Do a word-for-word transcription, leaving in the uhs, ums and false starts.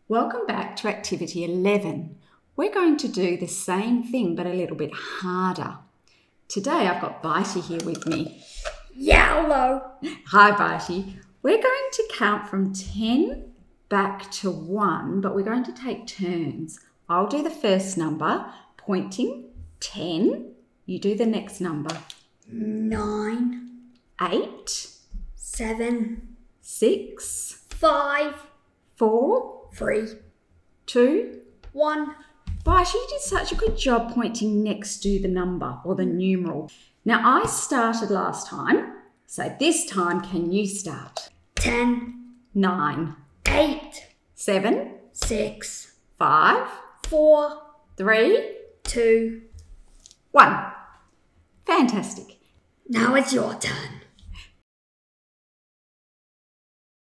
Welcome back to activity eleven. We're going to do the same thing but a little bit harder. Today I've got Bitey here with me. Yeah, hello. Hi Bitey. We're going to count from ten back to one, but we're going to take turns. I'll do the first number, pointing, ten. You do the next number. Nine. Eight. Seven. Six. Five. Four. Three. Two. One. Bitey, you did such a good job pointing next to the number or the numeral. Now, I started last time, so this time can you start? Ten. Nine. Eight. Seven. Six. Five. Four. Three. Two. One. Fantastic. Now it's your turn.